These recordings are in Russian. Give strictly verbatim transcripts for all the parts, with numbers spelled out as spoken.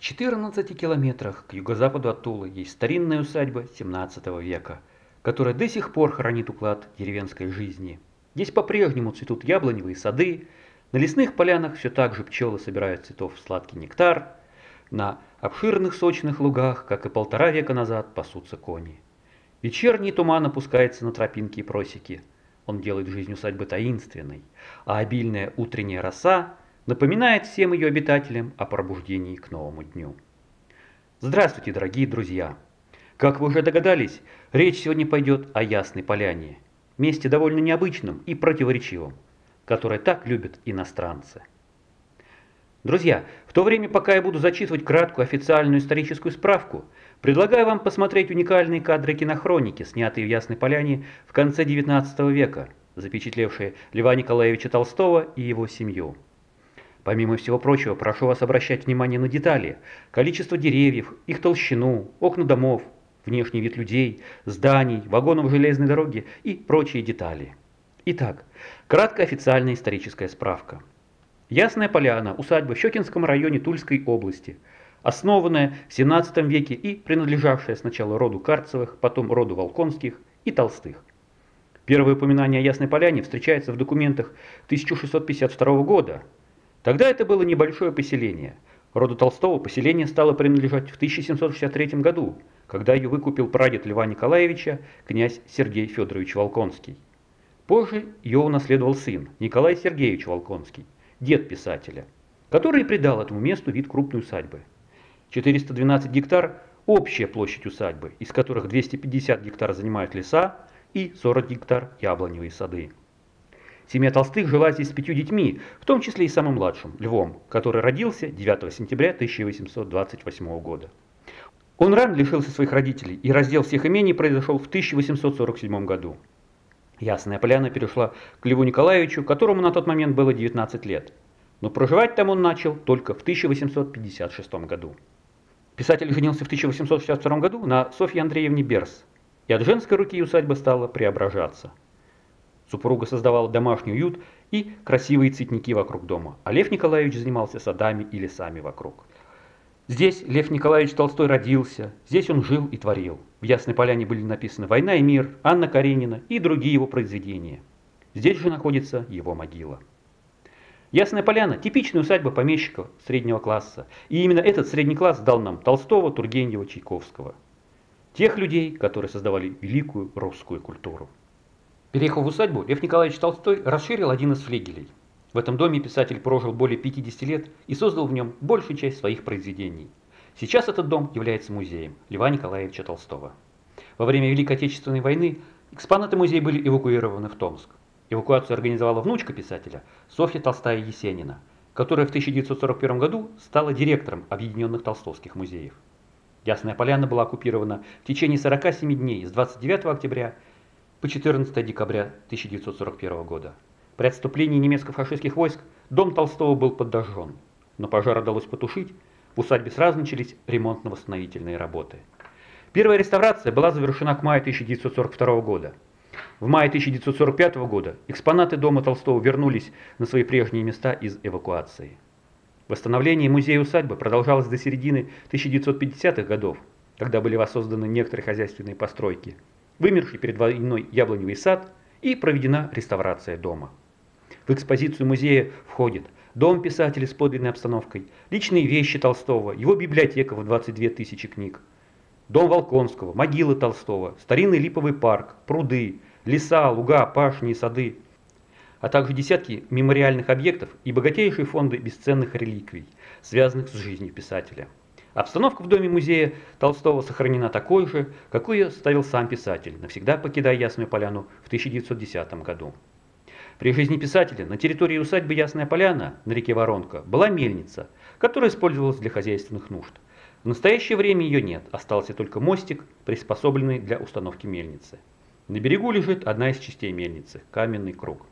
четырнадцати километрах к юго-западу от Тулы есть старинная усадьба семнадцатого века, которая до сих пор хранит уклад деревенской жизни. Здесь по-прежнему цветут яблоневые сады, на лесных полянах все так же пчелы собирают цветов сладкий нектар, на обширных сочных лугах, как и полтора века назад, пасутся кони. Вечерний туман опускается на тропинки и просеки. Он делает жизнь усадьбы таинственной, а обильная утренняя роса напоминает всем ее обитателям о пробуждении к новому дню. Здравствуйте, дорогие друзья! Как вы уже догадались, речь сегодня пойдет о Ясной Поляне, месте довольно необычном и противоречивом, которое так любят иностранцы. Друзья, в то время, пока я буду зачитывать краткую официальную историческую справку, предлагаю вам посмотреть уникальные кадры кинохроники, снятые в Ясной Поляне в конце девятнадцатого века, запечатлевшие Льва Николаевича Толстого и его семью. Помимо всего прочего, прошу вас обращать внимание на детали: количество деревьев, их толщину, окна домов, внешний вид людей, зданий, вагонов железной дороги и прочие детали. Итак, краткая официальная историческая справка. Ясная Поляна – усадьба в Щекинском районе Тульской области, основанная в семнадцатом веке и принадлежавшая сначала роду Карцевых, потом роду Волконских и Толстых. Первое упоминание о Ясной Поляне встречается в документах тысяча шестьсот пятьдесят второго года. Тогда это было небольшое поселение. Роду Толстого поселение стало принадлежать в тысяча семьсот шестьдесят третьем году, когда ее выкупил прадед Льва Николаевича, князь Сергей Федорович Волконский. Позже ее унаследовал сын, Николай Сергеевич Волконский, дед писателя, который придал этому месту вид крупной усадьбы. четыреста двенадцать гектар – общая площадь усадьбы, из которых двести пятьдесят гектар занимают леса и сорок гектар – яблоневые сады. Семья Толстых жила здесь с пятью детьми, в том числе и самым младшим, Львом, который родился девятого сентября тысяча восемьсот двадцать восьмого года. Он рано лишился своих родителей, и раздел всех имений произошел в тысяча восемьсот сорок седьмом году. Ясная Поляна перешла к Льву Николаевичу, которому на тот момент было девятнадцать лет, но проживать там он начал только в тысяча восемьсот пятьдесят шестом году. Писатель женился в тысяча восемьсот шестьдесят втором году на Софье Андреевне Берс, и от женской руки усадьба стала преображаться. Супруга создавала домашний уют и красивые цветники вокруг дома, а Лев Николаевич занимался садами и лесами вокруг. Здесь Лев Николаевич Толстой родился, здесь он жил и творил. В Ясной Поляне были написаны «Война и мир», «Анна Каренина» и другие его произведения. Здесь же находится его могила. Ясная Поляна – типичная усадьба помещиков среднего класса, и именно этот средний класс дал нам Толстого, Тургенева, Чайковского. Тех людей, которые создавали великую русскую культуру. Переехав в усадьбу, Лев Николаевич Толстой расширил один из флигелей. В этом доме писатель прожил более пятидесяти лет и создал в нем большую часть своих произведений. Сейчас этот дом является музеем Льва Николаевича Толстого. Во время Великой Отечественной войны экспонаты музея были эвакуированы в Томск. Эвакуацию организовала внучка писателя Софья Толстая-Есенина, которая в тысяча девятьсот сорок первом году стала директором Объединенных Толстовских музеев. Ясная Поляна была оккупирована в течение сорока семи дней с двадцать девятого октября по четырнадцатое декабря тысяча девятьсот сорок первого года. При отступлении немецко-фашистских войск дом Толстого был подожжен, но пожар удалось потушить, в усадьбе сразу начались ремонтно-восстановительные работы. Первая реставрация была завершена к маю тысяча девятьсот сорок второго года. В мае тысяча девятьсот сорок пятого года экспонаты дома Толстого вернулись на свои прежние места из эвакуации. Восстановление музея-усадьбы продолжалось до середины тысяча девятьсот пятидесятых годов, когда были воссозданы некоторые хозяйственные постройки, вымерший перед войной яблоневый сад и проведена реставрация дома. В экспозицию музея входит дом писателя с подлинной обстановкой, личные вещи Толстого, его библиотека в двадцать две тысячи книг, дом Волконского, могила Толстого, старинный липовый парк, пруды, леса, луга, пашни и сады, а также десятки мемориальных объектов и богатейшие фонды бесценных реликвий, связанных с жизнью писателя. Обстановка в доме музея Толстого сохранена такой же, какой ее оставил сам писатель, навсегда покидая Ясную Поляну в тысяча девятьсот десятом году. При жизни писателя на территории усадьбы Ясная Поляна на реке Воронка была мельница, которая использовалась для хозяйственных нужд. В настоящее время ее нет, остался только мостик, приспособленный для установки мельницы. На берегу лежит одна из частей мельницы – каменный круг.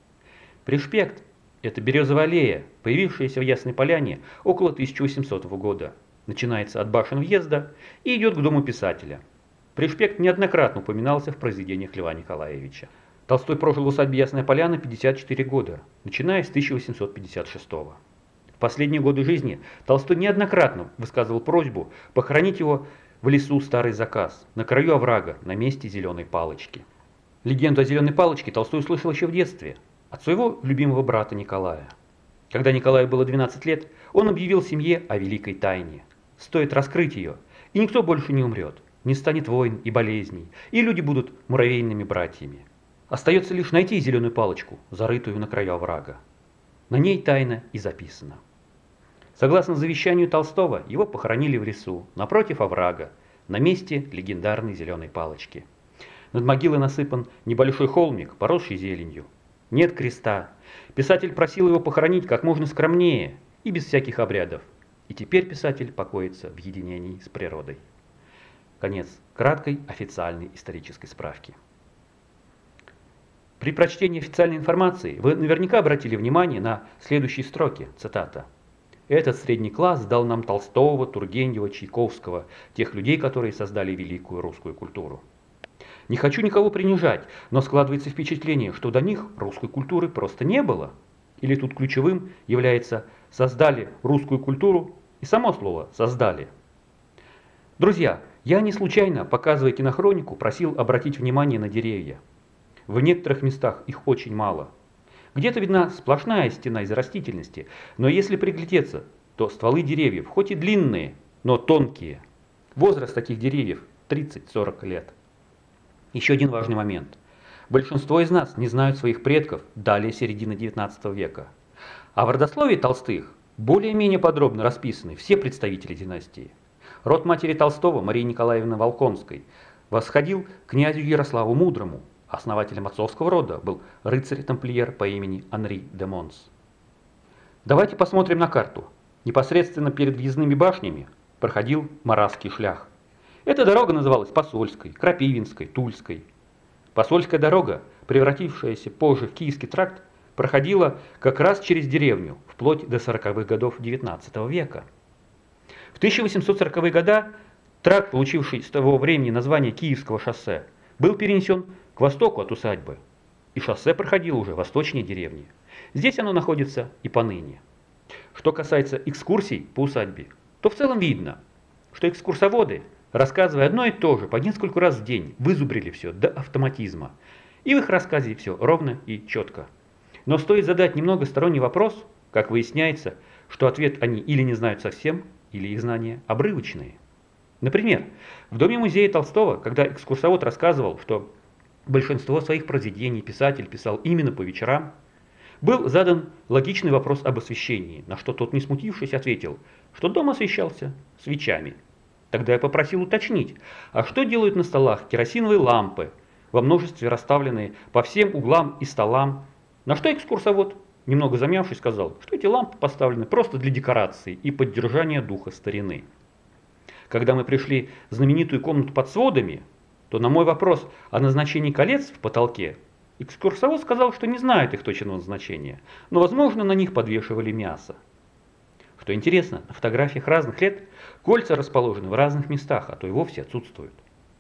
Пришпект – это березовая аллея, появившаяся в Ясной Поляне около тысяча восьмисотого года. Начинается от башен въезда и идет к дому писателя. Пришпект неоднократно упоминался в произведениях Льва Николаевича. Толстой прожил в усадьбе Ясная Поляна пятьдесят четыре года, начиная с тысяча восемьсот пятьдесят шестого. В последние годы жизни Толстой неоднократно высказывал просьбу похоронить его в лесу Старый Заказ, на краю оврага, на месте зеленой палочки. Легенду о зеленой палочке Толстой услышал еще в детстве от своего любимого брата Николая. Когда Николаю было двенадцать лет, он объявил семье о великой тайне. Стоит раскрыть ее, и никто больше не умрет, не станет войн и болезней, и люди будут муравейными братьями. Остается лишь найти зеленую палочку, зарытую на краю оврага. На ней тайна и записана. Согласно завещанию Толстого, его похоронили в лесу, напротив оврага, на месте легендарной зеленой палочки. Над могилой насыпан небольшой холмик, поросший зеленью. Нет креста. Писатель просил его похоронить как можно скромнее и без всяких обрядов. И теперь писатель покоится в единении с природой. Конец краткой официальной исторической справки. При прочтении официальной информации вы наверняка обратили внимание на следующие строки, цитата. «Этот средний класс дал нам Толстого, Тургенева, Чайковского, тех людей, которые создали великую русскую культуру». Не хочу никого принижать, но складывается впечатление, что до них русской культуры просто не было. Или тут ключевым является «создали русскую культуру» и само слово «создали». Друзья, я не случайно, показывая кинохронику, просил обратить внимание на деревья. В некоторых местах их очень мало. Где-то видна сплошная стена из растительности, но если приглядеться, то стволы деревьев, хоть и длинные, но тонкие. Возраст таких деревьев тридцать-сорок лет. Еще один важный момент. Большинство из нас не знают своих предков далее середины девятнадцатого века. А в родословии Толстых более-менее подробно расписаны все представители династии. Род матери Толстого, Марии Николаевны Волконской, восходил к князю Ярославу Мудрому. Основателем отцовского рода был рыцарь-тамплиер по имени Анри де Монс. Давайте посмотрим на карту. Непосредственно перед въездными башнями проходил Моравский шлях. Эта дорога называлась Посольской, Крапивинской, Тульской. Посольская дорога, превратившаяся позже в Киевский тракт, проходила как раз через деревню, вплоть до сороковых годов девятнадцатого века. В тысяча восемьсот сороковые годы тракт, получивший с того времени название Киевского шоссе, был перенесен к востоку от усадьбы, и шоссе проходило уже восточнее деревни. Здесь оно находится и поныне. Что касается экскурсий по усадьбе, то в целом видно, что экскурсоводы, рассказывая одно и то же по нескольку раз в день, вызубрили все до автоматизма. И в их рассказе все ровно и четко. Но стоит задать немного сторонний вопрос, как выясняется, что ответ они или не знают совсем, или их знания обрывочные. Например, в Доме музея Толстого, когда экскурсовод рассказывал, что большинство своих произведений писатель писал именно по вечерам, был задан логичный вопрос об освещении, на что тот, не смутившись, ответил, что дом освещался свечами. Тогда я попросил уточнить, а что делают на столах керосиновые лампы, во множестве расставленные по всем углам и столам, на что экскурсовод, немного замявшись, сказал, что эти лампы поставлены просто для декорации и поддержания духа старины. Когда мы пришли в знаменитую комнату под сводами, то на мой вопрос о назначении колец в потолке, экскурсовод сказал, что не знает их точного назначения, но, возможно, на них подвешивали мясо. Что интересно, на фотографиях разных лет кольца расположены в разных местах, а то и вовсе отсутствуют.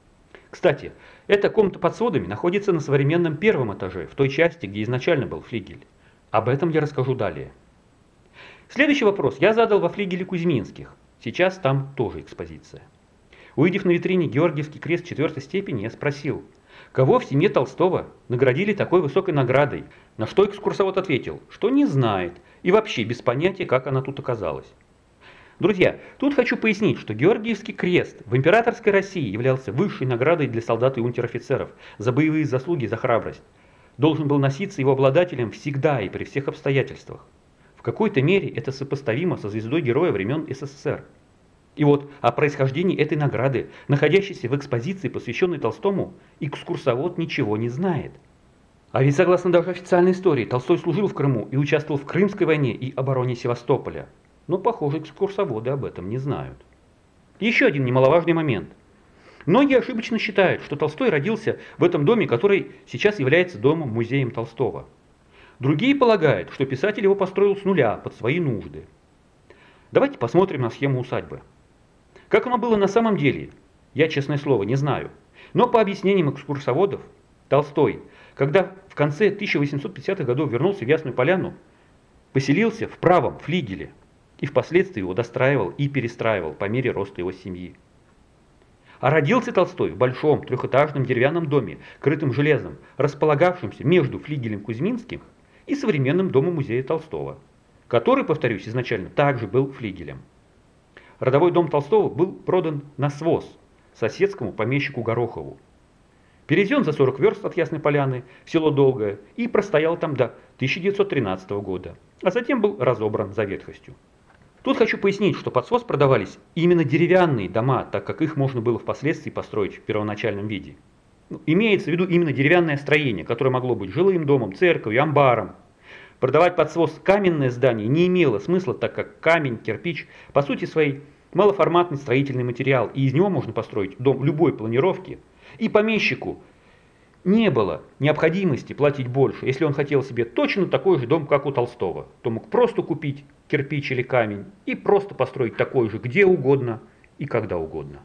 Кстати, эта комната под сводами находится на современном первом этаже, в той части, где изначально был флигель. Об этом я расскажу далее. Следующий вопрос я задал во флигеле Кузьминских. Сейчас там тоже экспозиция. Увидев на витрине Георгиевский крест четвертой степени, я спросил, кого в семье Толстого наградили такой высокой наградой, на что экскурсовод ответил, что не знает и вообще без понятия, как она тут оказалась. Друзья, тут хочу пояснить, что Георгиевский крест в императорской России являлся высшей наградой для солдат и унтер-офицеров за боевые заслуги, за храбрость. Должен был носиться его обладателем всегда и при всех обстоятельствах. В какой-то мере это сопоставимо со звездой Героя времен СССР. И вот о происхождении этой награды, находящейся в экспозиции, посвященной Толстому, экскурсовод ничего не знает. А ведь согласно даже официальной истории, Толстой служил в Крыму и участвовал в Крымской войне и обороне Севастополя. Но, похоже, экскурсоводы об этом не знают. Еще один немаловажный момент. Многие ошибочно считают, что Толстой родился в этом доме, который сейчас является домом-музеем Толстого. Другие полагают, что писатель его построил с нуля, под свои нужды. Давайте посмотрим на схему усадьбы. Как оно было на самом деле, я, честное слово, не знаю. Но по объяснениям экскурсоводов, Толстой, когда в конце тысяча восемьсот пятидесятых годов вернулся в Ясную Поляну, поселился в правом флигеле. и впоследствии его достраивал и перестраивал по мере роста его семьи. А родился Толстой в большом трехэтажном деревянном доме, крытым железом, располагавшемся между флигелем Кузьминским и современным домом-музея Толстого, который, повторюсь, изначально также был флигелем. Родовой дом Толстого был продан на своз соседскому помещику Горохову. Перевезен за сорок верст от Ясной Поляны в село Долгое и простоял там до тысяча девятьсот тринадцатого года, а затем был разобран за ветхостью. Тут хочу пояснить, что под своз продавались именно деревянные дома, так как их можно было впоследствии построить в первоначальном виде. Ну, имеется в виду именно деревянное строение, которое могло быть жилым домом, церковью, амбаром. Продавать под своз каменное здание не имело смысла, так как камень, кирпич, по сути своей, малоформатный строительный материал, и из него можно построить дом любой планировки. И помещику не было необходимости платить больше. Если он хотел себе точно такой же дом, как у Толстого, то мог просто купить кирпич или камень и просто построить такой же где угодно и когда угодно.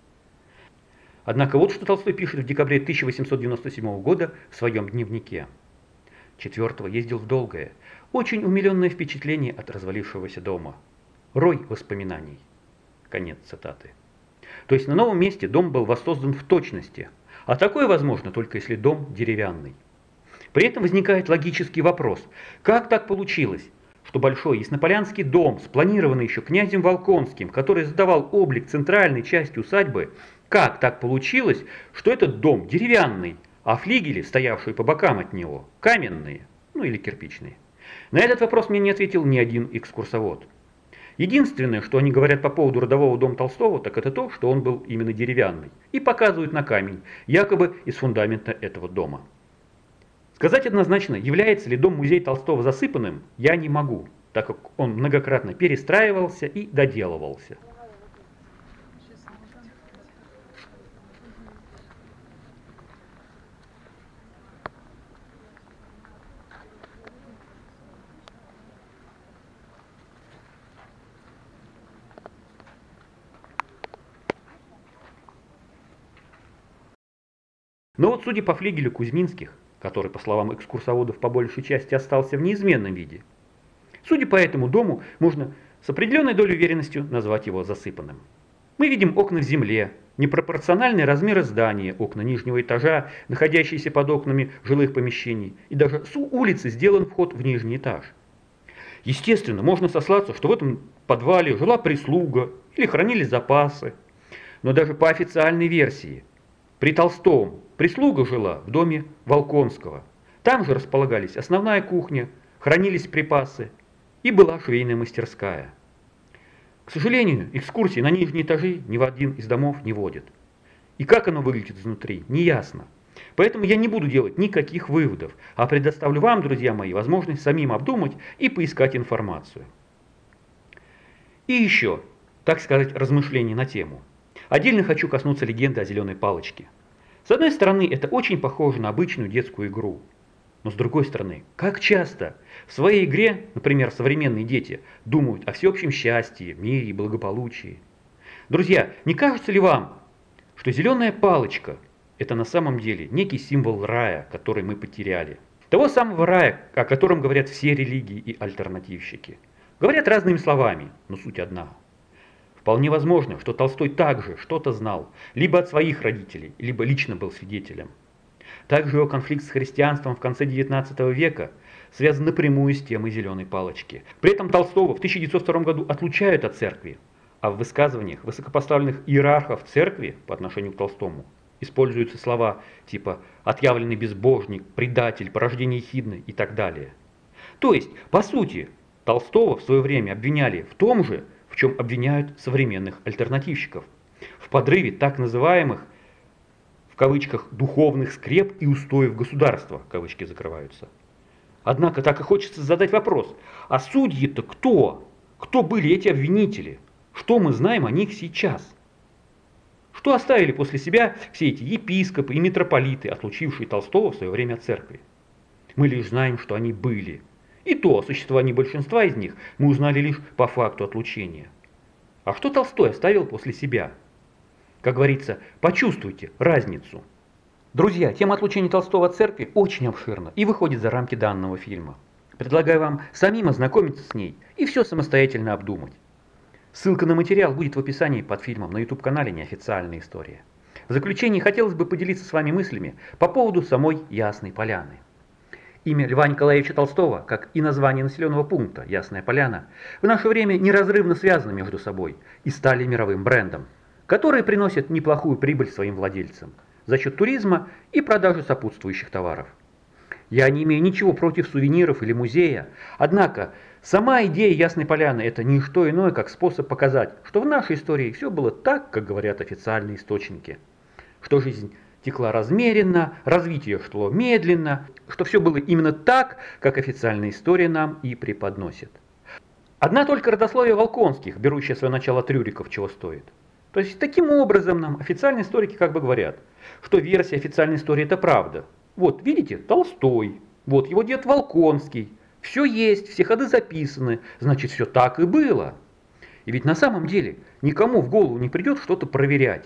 Однако вот что Толстой пишет в декабре тысяча восемьсот девяносто седьмого года в своем дневнике. Четвертого ездил в Долгое. Очень умиленное впечатление от развалившегося дома. Рой воспоминаний. Конец цитаты. То есть на новом месте дом был воссоздан в точности, а такое возможно только если дом деревянный. При этом возникает логический вопрос, как так получилось, что большой яснополянский дом, спланированный еще князем Волконским, который задавал облик центральной части усадьбы, как так получилось, что этот дом деревянный, а флигели, стоявшие по бокам от него, каменные, ну или кирпичные? На этот вопрос мне не ответил ни один экскурсовод. Единственное, что они говорят по поводу родового дома Толстого, так это то, что он был именно деревянный, и показывают на камень, якобы из фундамента этого дома. Сказать однозначно, является ли дом-музей Толстого засыпанным, я не могу, так как он многократно перестраивался и доделывался. Но вот судя по флигелю Кузьминских, который, по словам экскурсоводов, по большей части остался в неизменном виде, судя по этому дому, можно с определенной долей уверенностью назвать его засыпанным. Мы видим окна в земле, непропорциональные размеры здания, окна нижнего этажа, находящиеся под окнами жилых помещений, и даже с улицы сделан вход в нижний этаж. Естественно, можно сослаться, что в этом подвале жила прислуга или хранились запасы, но даже по официальной версии, при Толстом прислуга жила в доме Волконского. Там же располагались основная кухня, хранились припасы и была швейная мастерская. К сожалению, экскурсии на нижние этажи ни в один из домов не водят. И как оно выглядит изнутри, неясно. Поэтому я не буду делать никаких выводов, а предоставлю вам, друзья мои, возможность самим обдумать и поискать информацию. И еще, так сказать, размышления на тему. Отдельно хочу коснуться легенды о зеленой палочке. С одной стороны, это очень похоже на обычную детскую игру. Но с другой стороны, как часто в своей игре, например, современные дети, думают о всеобщем счастье, мире и благополучии. Друзья, не кажется ли вам, что зеленая палочка – это на самом деле некий символ рая, который мы потеряли? Того самого рая, о котором говорят все религии и альтернативщики. Говорят разными словами, но суть одна. Вполне возможно, что Толстой также что-то знал, либо от своих родителей, либо лично был свидетелем. Также его конфликт с христианством в конце девятнадцатого века связан напрямую с темой зеленой палочки. При этом Толстого в тысяча девятьсот втором году отлучают от церкви, а в высказываниях высокопоставленных иерархов церкви по отношению к Толстому используются слова типа «отъявленный безбожник», «предатель», «порождение ехидны» и так далее. То есть, по сути, Толстого в свое время обвиняли в том же, в чем обвиняют современных альтернативщиков, в подрыве так называемых, в кавычках, духовных скреп и устоев государства, кавычки закрываются. Однако так и хочется задать вопрос, а судьи-то кто? Кто были эти обвинители? Что мы знаем о них сейчас? Что оставили после себя все эти епископы и митрополиты, отлучившие Толстого в свое время от церкви? Мы лишь знаем, что они были. И то о существовании большинства из них мы узнали лишь по факту отлучения. А что Толстой оставил после себя? Как говорится, почувствуйте разницу. Друзья, тема отлучения Толстого от церкви очень обширна и выходит за рамки данного фильма. Предлагаю вам самим ознакомиться с ней и все самостоятельно обдумать. Ссылка на материал будет в описании под фильмом на ютуб-канале «Неофициальная история». В заключение хотелось бы поделиться с вами мыслями по поводу самой Ясной Поляны. Имя Льва Николаевича Толстого, как и название населенного пункта Ясная Поляна, в наше время неразрывно связаны между собой и стали мировым брендом, который приносит неплохую прибыль своим владельцам за счет туризма и продажи сопутствующих товаров. Я не имею ничего против сувениров или музея, однако сама идея Ясной Поляны – это не что иное, как способ показать, что в нашей истории все было так, как говорят официальные источники, что жизнь текла размеренно, развитие шло медленно, что все было именно так, как официальная история нам и преподносит. Одна только родословие Волконских, берущее свое начало от Рюриков, чего стоит. То есть таким образом нам официальные историки как бы говорят, что версия официальной истории – это правда. Вот, видите, Толстой, вот его дед Волконский, все есть, все ходы записаны, значит, все так и было. И ведь на самом деле никому в голову не придет что-то проверять.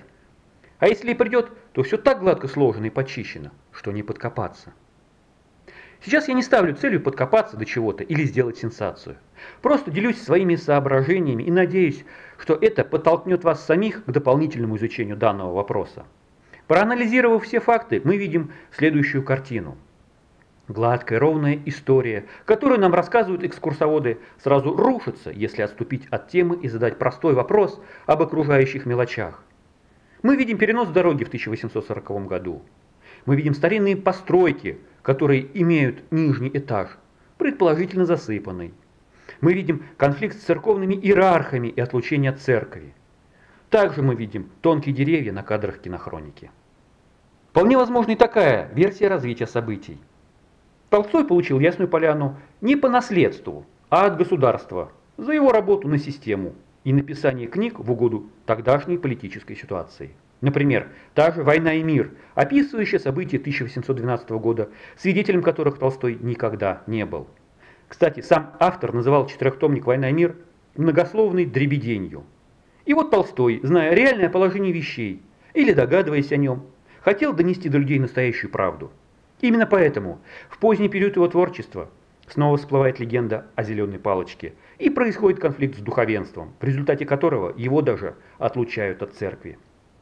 А если и придет, то все так гладко сложено и почищено, что не подкопаться. Сейчас я не ставлю целью подкопаться до чего-то или сделать сенсацию. Просто делюсь своими соображениями и надеюсь, что это подтолкнет вас самих к дополнительному изучению данного вопроса. Проанализировав все факты, мы видим следующую картину. Гладкая, ровная история, которую нам рассказывают экскурсоводы, сразу рушится, если отступить от темы и задать простой вопрос об окружающих мелочах. Мы видим перенос дороги в тысяча восемьсот сороковом году. Мы видим старинные постройки, которые имеют нижний этаж, предположительно засыпанный. Мы видим конфликт с церковными иерархами и отлучение от церкви. Также мы видим тонкие деревья на кадрах кинохроники. Вполне возможна и такая версия развития событий. Толстой получил Ясную Поляну не по наследству, а от государства за его работу на систему и написание книг в угоду тогдашней политической ситуации. Например, та же «Война и мир», описывающая события тысяча восемьсот двенадцатого года, свидетелем которых Толстой никогда не был. Кстати, сам автор называл четырехтомник «Война и мир» многословной дребеденью. И вот Толстой, зная реальное положение вещей или догадываясь о нем, хотел донести до людей настоящую правду. Именно поэтому в поздний период его творчества снова всплывает легенда о зеленой палочке и происходит конфликт с духовенством, в результате которого его даже отлучают от церкви.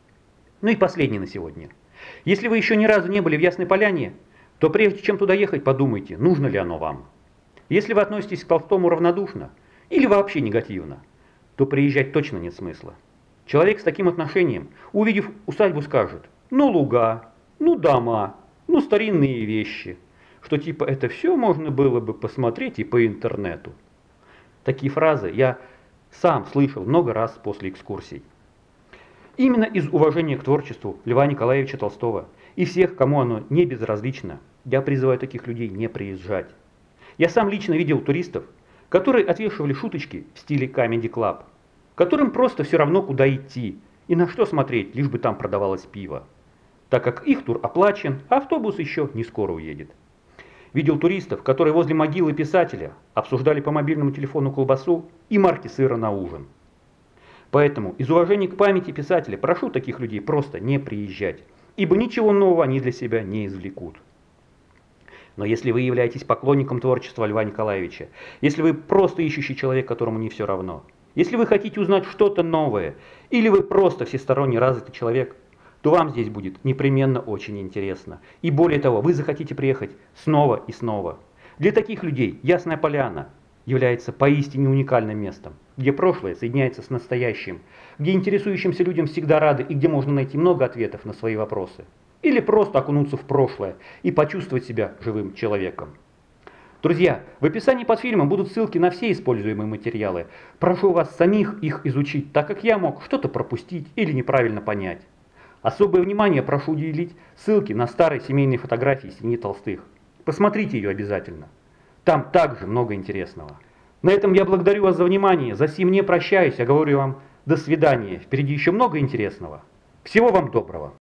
Ну и последний на сегодня. Если вы еще ни разу не были в Ясной Поляне, то прежде чем туда ехать, подумайте, нужно ли оно вам. Если вы относитесь к Толстому равнодушно или вообще негативно, то приезжать точно нет смысла. Человек с таким отношением, увидев усадьбу, скажет: ну луга, ну дома, ну старинные вещи, что типа это все можно было бы посмотреть и по интернету. Такие фразы я сам слышал много раз после экскурсий. Именно из уважения к творчеству Льва Николаевича Толстого и всех, кому оно не безразлично, я призываю таких людей не приезжать. Я сам лично видел туристов, которые отвешивали шуточки в стиле Comedy Club, которым просто все равно, куда идти и на что смотреть, лишь бы там продавалось пиво, так как их тур оплачен, а автобус еще не скоро уедет. Видел туристов, которые возле могилы писателя обсуждали по мобильному телефону колбасу и марки сыра на ужин. Поэтому из уважения к памяти писателя прошу таких людей просто не приезжать, ибо ничего нового они для себя не извлекут. Но если вы являетесь поклонником творчества Льва Николаевича, если вы просто ищущий человек, которому не все равно, если вы хотите узнать что-то новое, или вы просто всесторонне развитый человек, то вам здесь будет непременно очень интересно. И более того, вы захотите приехать снова и снова. Для таких людей Ясная Поляна является поистине уникальным местом, где прошлое соединяется с настоящим, где интересующимся людям всегда рады и где можно найти много ответов на свои вопросы. Или просто окунуться в прошлое и почувствовать себя живым человеком. Друзья, в описании под фильмом будут ссылки на все используемые материалы. Прошу вас самих их изучить, так как я мог что-то пропустить или неправильно понять. Особое внимание прошу уделить ссылке на старые семейные фотографии семьи Толстых. Посмотрите ее обязательно. Там также много интересного. На этом я благодарю вас за внимание. За сим не прощаюсь, я говорю вам до свидания. Впереди еще много интересного. Всего вам доброго.